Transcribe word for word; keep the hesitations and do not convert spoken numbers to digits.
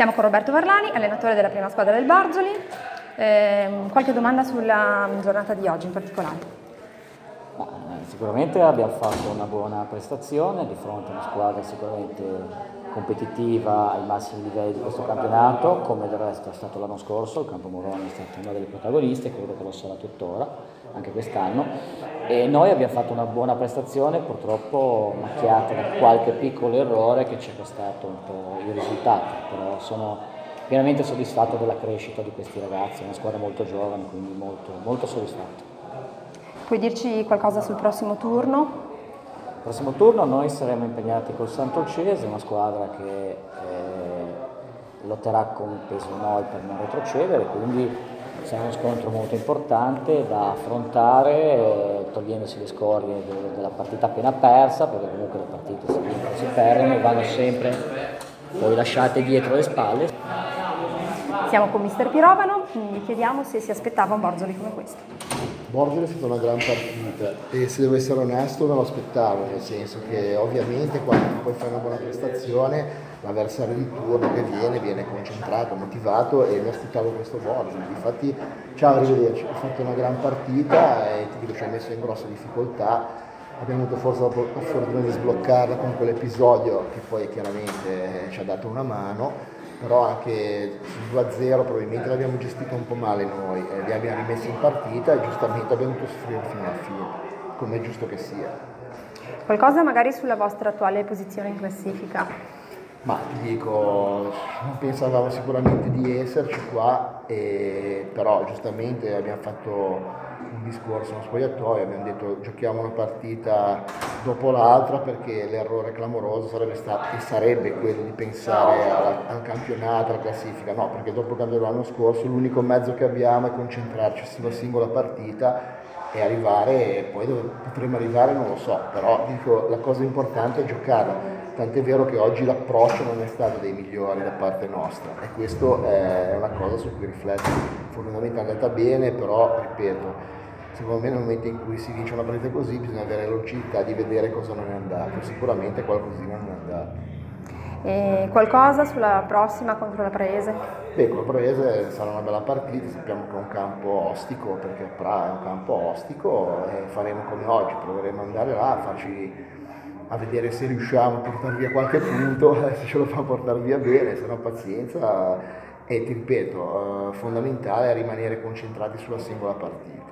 Siamo con Roberto Varlani, allenatore della prima squadra del Bargioli. Eh, qualche domanda sulla giornata di oggi in particolare? Ma, eh, sicuramente abbiamo fatto una buona prestazione di fronte a una squadra sicuramente competitiva ai massimi livelli di questo campionato, come del resto è stato l'anno scorso. Il Campo Moroni è stato una delle protagoniste, credo che lo sarà tuttora, anche quest'anno, e noi abbiamo fatto una buona prestazione, purtroppo macchiata da qualche piccolo errore che ci è costato un po' i risultati, però sono pienamente soddisfatto della crescita di questi ragazzi, è una squadra molto giovane, quindi molto, molto soddisfatto. Puoi dirci qualcosa sul prossimo turno? Il prossimo turno noi saremo impegnati col Sant'Olcese, una squadra che eh, lotterà con peso noi per non retrocedere, quindi sarà uno scontro molto importante da affrontare, eh, togliendosi le scorie de della partita appena persa, perché comunque le partite si vincono, si perdono e vanno sempre poi lasciate dietro le spalle. Siamo con mister Pirovano, gli chiediamo se si aspettava un Bargioli come questo. Borgere è stata una gran partita e, se devo essere onesto, me lo aspettavo, nel senso che ovviamente quando poi fai una buona prestazione l'avversario di turno che viene viene concentrato, motivato, e mi aspettavo questo Borgere. Infatti, ciao, arrivederci, ha fatto una gran partita e ti dico, ci ha messo in grossa difficoltà. Abbiamo avuto forse la fortuna di sbloccarla con quell'episodio che poi chiaramente ci ha dato una mano, però anche sul due a zero probabilmente l'abbiamo gestito un po' male noi, eh, li abbiamo rimessi in partita e giustamente abbiamo dovuto soffrire fino alla fine, come è giusto che sia. Qualcosa magari sulla vostra attuale posizione in classifica? Ma ti dico, non pensavamo sicuramente di esserci qua, e, però giustamente abbiamo fatto un discorso, uno spogliatoio, abbiamo detto giochiamo una partita dopo l'altra, perché l'errore clamoroso sarebbe stato e sarebbe quello di pensare alla, al campionato, alla classifica. No, perché dopo il campionato dell'anno scorso l'unico mezzo che abbiamo è concentrarci sulla singola partita e arrivare, e poi dove potremo arrivare non lo so, però dico, la cosa importante è giocare. Tant'è vero che oggi l'approccio non è stato dei migliori da parte nostra, e questo è una cosa su cui rifletto. Fortunatamente è andata bene, però ripeto, secondo me nel momento in cui si vince una partita così bisogna avere la lucidità di vedere cosa non è andato. Sicuramente qualcosina non è andato. E qualcosa sulla prossima contro la Praese? Beh, con la Praese sarà una bella partita, sappiamo che è un campo ostico, perché Pra è un campo ostico, e faremo come oggi, proveremo ad andare là a farci, a vedere se riusciamo a portare via qualche punto, se ce lo fa portare via bene, se no pazienza. E ti ripeto, eh, fondamentale è rimanere concentrati sulla singola partita.